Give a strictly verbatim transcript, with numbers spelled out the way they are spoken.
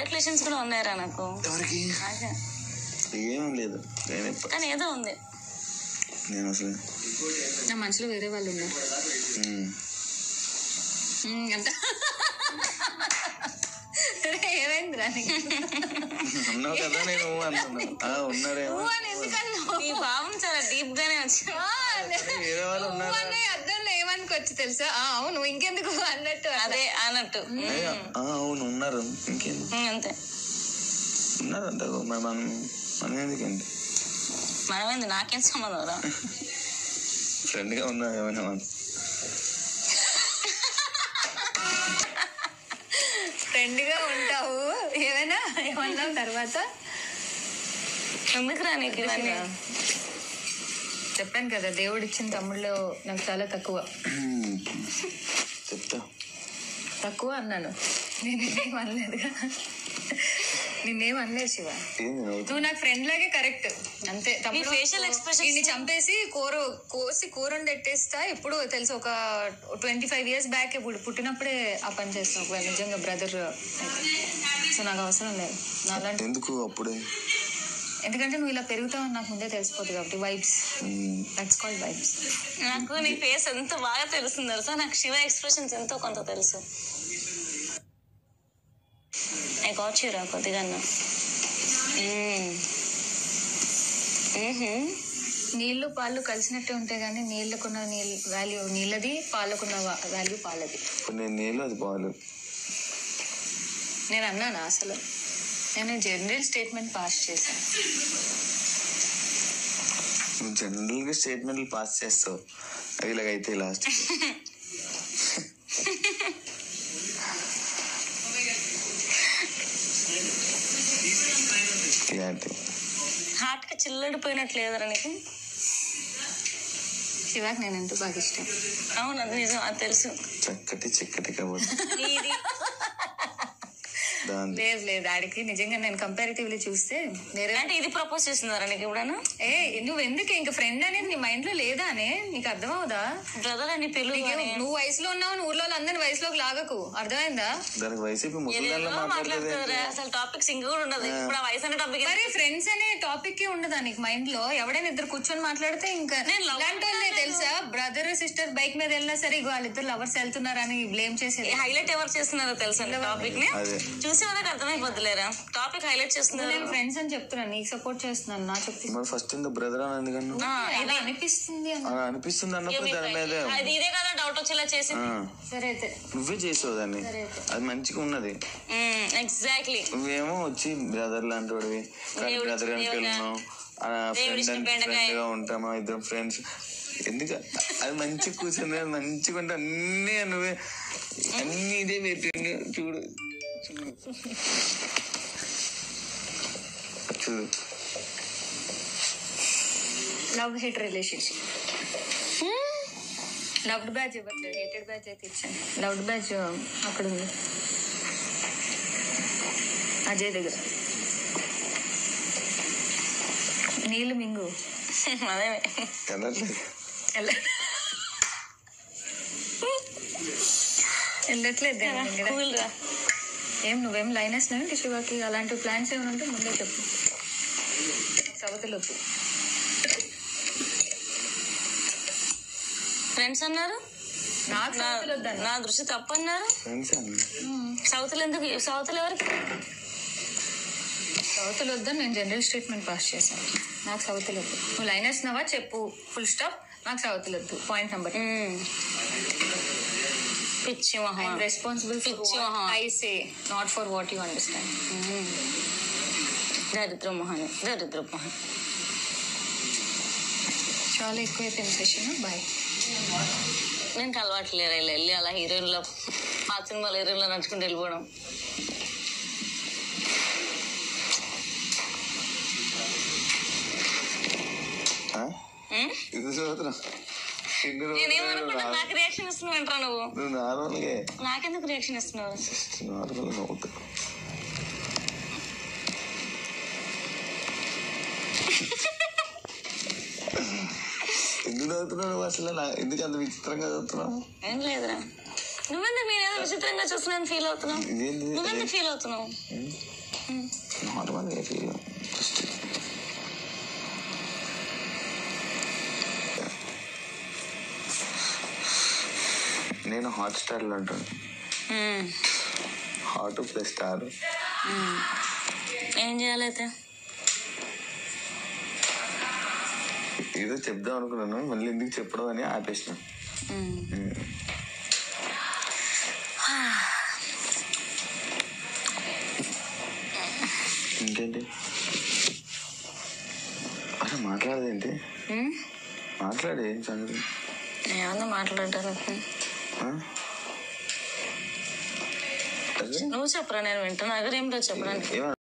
Calculations కూడా ఉన్నాయరా నాకు. ఎవరికి? ఏం లేదు కానీ ఏదో ఉంది. నేను అసలు నా మనసులో వేరే వాళ్ళు ఉన్నారు అంత. ఏమైందిరా అన్నావు కదా, నేను అంటున్నా ఉన్నారేమో. ఈ భావం చాలా డీప్ గానే వచ్చింది. వేరే వాళ్ళు ఉన్నారు అర్థంలో ఏమనుకోవచ్చు తెలుసా? అవును ఇంకెందుకు అన్నట్టు. అదే అన్నట్టు అవును ఉన్నారు, ఇంకేం అంతే ఉన్నారు అంటారు. మనం మనం ఎందుకండి మనమేంది, నాకేం సంబంధం రా. ఫ్రెండ్ గా ఉన్నా ఏమైనా ఫ్రెండ్ గా ఉంటావు ఏమైనా ఏమన్నావు తర్వాత? ఎందుకు రా నీకు చెప్పాను కదా, దేవుడు ఇచ్చిన తమ్ముళ్ళు నాకు చాలా తక్కువ. చెప్తా తక్కువ అన్నాను, నేనేం అనలేదుగా. నిన్నేం అనలేదు శివ, నువ్వు నాకు ఫ్రెండ్ లాగే కరెక్ట్ అంతే. ఫేషియల్ ఎక్స్ప్రెషన్ చంపేసి కూర కోసి కూర ఎట్టేస్తా. ఎప్పుడు తెలుసు ఒక ట్వంటీ ఫైవ్ ఇయర్స్ బ్యాక్ ఇప్పుడు పుట్టినప్పుడే ఆ పని చేస్తాను ఒకవేళ నిజంగా బ్రదర్. సో నాకు అవసరం లేదు నాలాంటి. ఎందుకు అప్పుడే? ఎందుకంటే నువ్వు ఇలా పెరుగుతావు నాకు ముందే తెలిసిపోతుంది కాబట్టి. Vibes, that's called vibes. నాకు నీ ఫేస్ ఎంత బాగా తెలుస్తుంది తెలుసా, నాకు శివ ఎక్స్ప్రెషన్స్ ఎంతో కొంత తెలుసు. ఐ గాట్ యూ రా కొద్దిగా. నీళ్లు పాలు కలిసినట్టే ఉంటాయి కానీ నీళ్ళకున్న నీళ్ళు వాల్యూ నీళ్ళది, పాలకున్న వాల్యూ పాలది. నేను నీళ్ళు అది పాలు. నేను అన్నానా అసలు? నేను జనరల్ స్టేట్మెంట్ పాస్ చేశాను. నువ్వు జనరల్ గా స్టేట్మెంట్లు పాస్ చేస్తావు, అవి ఇలాగైతే లాస్ట్ హార్ట్ కి చిల్లడిపోయినట్లు లేదరా నీకు? శివాకి నేనంటూ బాగా ఇష్టం. అవును అది నిజం, అది తెలుసు. చక్కటి చిక్కటి కాబట్టి లేదు లేదు ఆడికి నిజంగా నేను కంపారిటివ్లీ చూస్తే వేరే. అంటే ఇది ప్రపోజ్ చేస్తున్నారా నీకు ఎప్పుడైనా? ఏ నువ్వు ఎందుకు ఇంకా ఫ్రెండ్ అనేది నీ మైండ్ లో లేదా అనే నీకు అర్థమవుదా? బ్రదర్ అని పిలువు. నువ్వు వయసులో ఉన్నావు, ఊర్లో అందరిని వయసులోకి లాగకు, అర్థమైందా? అసలు టాపిక్స్ ఇంకా కూడా ఉండదు ఇప్పుడు. ఆ వయసు అనే టాపిక్ మరి ఫ్రెండ్స్ అనే టాపిక్ ఉండదా నీకు మైండ్ లో? ఎవడైనా ఇద్దరు కూర్చొని మాట్లాడితే ఇంకా ఇలాంటి వాళ్ళే తెలుసా, బ్రదర్ సిస్టర్ బైక్ మీద వెళ్ళినా సరే వాళ్ళిద్దరు లవర్స్ వెళ్తున్నారని బ్లేమ్ చేసేది. హైలైట్ ఎవరు చేస్తున్నారో తెలుసా టాపిక్ ని? చూసి వాళ్ళకి అర్థమైపోద్దులేరా టాపిక్ హైలైట్ చేస్తున్నారు. నేను ఫ్రెండ్స్ అని చెప్తున్నాను, నీకు సపోర్ట్ చేస్తున్నాను. నా చెప్తున్నాను ఫస్ట్ బ్రదర్ అని ఎందుకన్నా అనిపిస్తుంది అనిపిస్తుంది అన్నప్పుడు దాని మీద ఇదే కదా డౌట్ వచ్చేలా చేసి. సరే అయితే నువ్వే చేసావు దాన్ని, అది మంచిగా ఉన్నది. ఎగ్జాక్ట్లీ. నువ్వేమో వచ్చి బ్రదర్ లాంటి వాడివి, బ్రదర్ అని పిలున్నావు, ఫ్రెండ్ గా ఉంటామా ఇద్దరు ఫ్రెండ్స్. ఎందుకు అది మంచిగా కూర్చొని మంచిగా ఉంటే అన్ని నువ్వే అన్ని ఇదే పెట్టిండు. చూడు చూడు love hate relationship. Loved batch ఇవ్వట్లేదు, హేటెడ్ బ్యాచ్ అయితే ఇచ్చాను. లవ్డ్ బ్యాచ్ అక్కడ ఉంది అజయ్ దగ్గర. నీళ్ళు మింగు అదే వెళ్ళట్లేదు. ఏం నువ్వేం లైన్ వేసినావు శివాకి? అలాంటి ప్లాన్స్ ఏమైనా ఉంటే ముందే చెప్పు. సవతలొద్దు. ఫ్రెండ్స్ అన్నారు, నాకు నా దృష్టి తప్పు అన్నారు. సౌతులు ఎందుకు? సౌతులు ఎవరికి? సౌతులు వద్దని నేను జనరల్ స్టేట్మెంట్ పాస్ చేశాను. నాకు సౌతులు వద్దు. నువ్వు లైన్ వేసినావా చెప్పు, ఫుల్ స్టాప్. నాకు సౌతులు వద్దు. Point number. పిచ్చి మహా responsible I say not for what you understand. దరిద్ర మహాన్ దరిద్ర మహాన్ చాలా ఎక్కువైపోయింది సెషన్. బాయ్. నేను అలవాట్లేరు వెళ్ళి అలా హీరోయిన్లో ఆ సినిమాలో హీరోయిన్లో నడుచుకుంటూ వెళ్ళిపోవడం. నేనేమనుకుంటా నాకు రియాక్షన్ ఇస్తున్నావు అంటా నువ్వు. నాకెందుకు రియాక్షన్ ఇస్తున్నావు? ఎందుకు చదువుతున్నావు అసలు? ఎందుకు అంత విచిత్రంగా చదువుతున్నావు? ఏం లేదురా, నువ్వెందుకు నేనేదో విచిత్రంగా చూస్తున్నాను ఫీల్ అవుతున్నావు? నువ్వెందుకు ఫీల్ అవుతున్నావు? నార్మల్ ఫస్ట్ నేను హాట్ స్టార్లో ఉంటాను. హాట్ ప్లస్ స్టార్ ఏం చేయాలైతే? ఏదో చెప్దాం అనుకున్నాను, మళ్ళీ ఎందుకు చెప్పడం అని ఆపేసిన. ఇంకేంటి అలా మాట్లాడదేంటి? మాట్లాడే సంగతి ఏమన్నా మాట్లాడారు. నువ్వు చెప్పరా, నేను వింటున్నా. ఏం లేదు చెప్పడానికి.